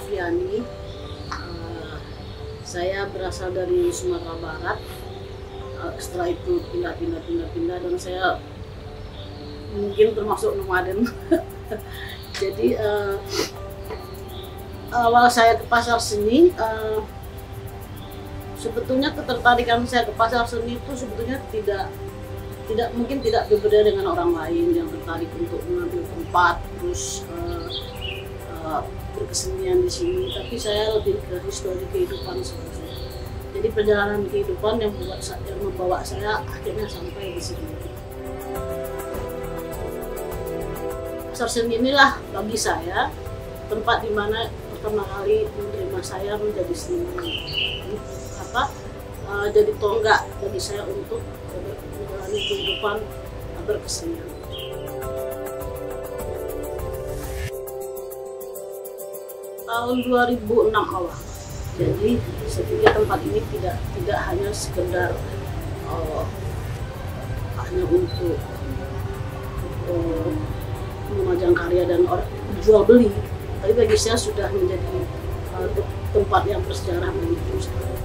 Afriani. Saya berasal dari Sumatera Barat. Setelah itu pindah dan saya mungkin termasuk nomaden. Jadi awal saya ke pasar seni, sebetulnya ketertarikan saya ke pasar seni itu sebetulnya mungkin tidak berbeda dengan orang lain yang tertarik untuk mengambil tempat terus berkesenian di sini, tapi saya lebih ke histori kehidupan sebetulnya. Jadi perjalanan kehidupan yang membawa saya akhirnya sampai di sini. Pasar seni inilah bagi saya tempat di mana pertama kali menerima saya menjadi seniman. Jadi tonggak bagi saya untuk menjalani kehidupan berkesenian. Tahun 2006 awal. Jadi saya pikir tempat ini tidak hanya sekedar hanya untuk memajang karya dan jual beli, tapi bagi saya sudah menjadi tempat yang bersejarah begitu.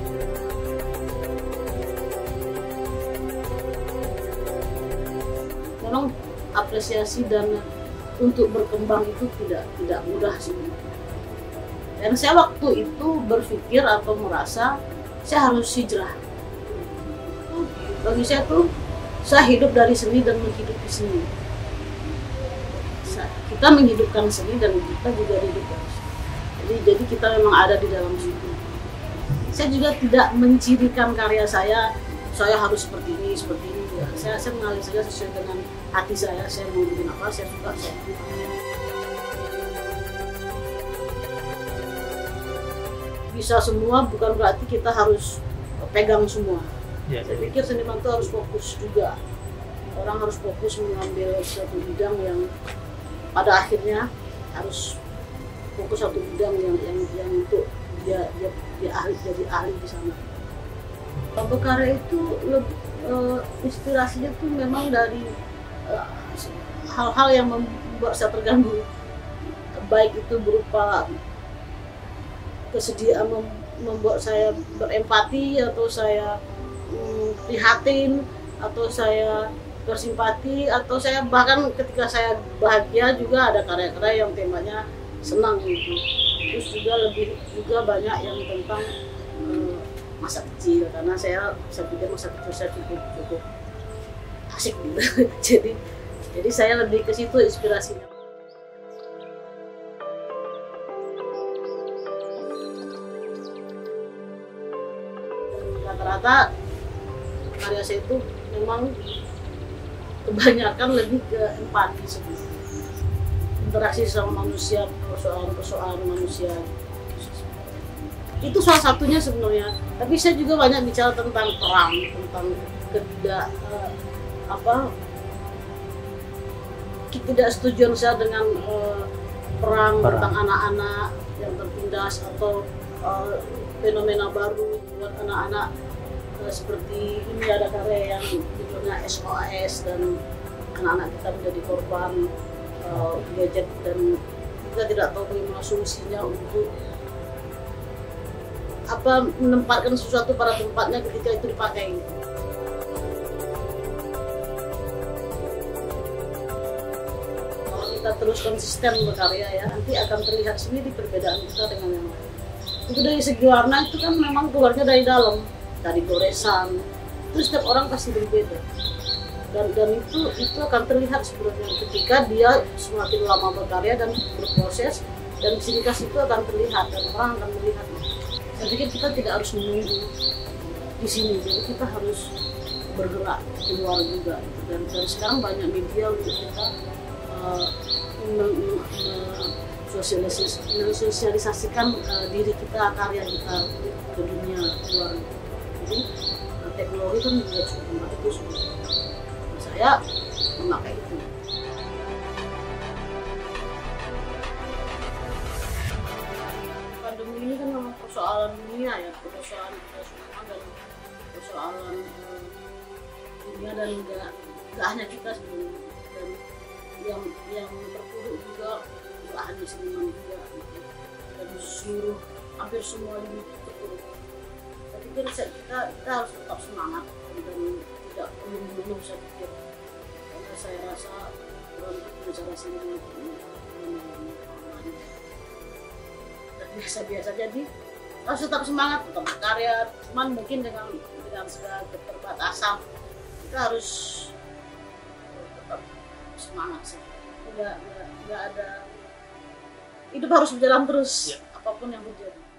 Memang apresiasi dan untuk berkembang itu tidak mudah sebenarnya. Dan saya waktu itu berpikir atau merasa saya harus hijrah. Bagi saya tuh, saya hidup dari seni dan menghidupi seni. Kita menghidupkan seni dan kita juga hidup dari seni. Jadi kita memang ada di dalam situ. Saya juga tidak mencirikan karya saya harus seperti ini. Ya. Saya mengalir saja sesuai dengan hati saya mau bikin apa, saya suka, saya bikin. Bisa semua bukan berarti kita harus pegang semua. Ya, saya pikir seniman itu harus fokus juga. Orang harus fokus mengambil suatu bidang yang pada akhirnya harus fokus satu bidang yang untuk dia jadi ahli di sana. Berkarya itu inspirasinya tuh memang dari hal-hal yang membuat saya terganggu, baik itu berupa kesediaan membuat saya berempati atau saya prihatin atau saya bersimpati atau saya bahkan ketika saya bahagia juga ada karya-karya yang temanya senang gitu. Terus juga banyak yang tentang masa kecil, karena saya pikir masa kecil saya cukup asik gitu. jadi saya lebih ke situ inspirasinya. Rata-rata karya saya itu memang kebanyakan lebih ke empati sebenarnya. Interaksi sama manusia, persoalan manusia. Itu salah satunya sebenarnya. Tapi saya juga banyak bicara tentang perang, tentang ketidaksetujuan saya dengan perang, tentang anak-anak yang tertindas atau fenomena baru buat anak-anak seperti ini. Ada karya yang judulnya SOS dan anak-anak kita menjadi korban gadget dan kita tidak tahu bagaimana solusinya untuk menempatkan sesuatu pada tempatnya ketika itu dipakai. Kalau kita terus konsisten berkarya ya, nanti akan terlihat sendiri perbedaan kita dengan yang lain. Itu dari segi warna itu kan memang keluarnya dari dalam, dari goresan. Itu setiap orang pasti berbeda. Dan itu akan terlihat sebenarnya ketika dia semakin lama berkarya dan berproses, dan ciri khas itu akan terlihat dan orang akan melihat. Saya pikir kita tidak harus menunggu di sini, jadi kita harus bergerak keluar juga. Dan sekarang banyak media untuk kita mensosialisasikan diri kita, karya kita ke dunia luar. Jadi teknologi kan juga cukup membantu sebenarnya. Saya memakai itu. Pandemi ini kan memang persoalan dunia ya, persoalan kita semua dan persoalan dunia dan nggak hanya kita sebenarnya. Dan yang terpuruk juga nggak hanya seniman juga. dan seluruh hampir semua lini terpuruk. Saya pikir kita harus tetap semangat dan tidak perlu mengeluh, saya pikir, karena saya rasa orang itu punya cara sendiri untuk menangani dan biasa-biasa. Jadi harus tetap semangat, tetap berkarya, cuman mungkin dengan segala keterbatasan kita harus tetap semangat sih. Nggak ada, hidup harus berjalan terus, apapun yang terjadi.